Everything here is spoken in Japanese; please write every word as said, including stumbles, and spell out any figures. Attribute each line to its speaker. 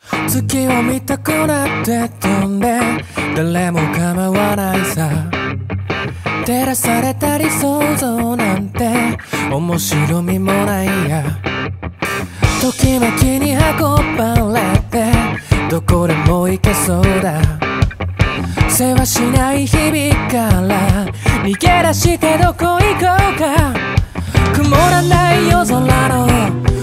Speaker 1: 月を見たくなって飛んで誰も構わないさ。照らされたり想像なんて面白みもないや。ときめきに運ばれてどこでも行けそうだ。世話しない日々から逃げ出してどこ行こうか。曇らない夜空の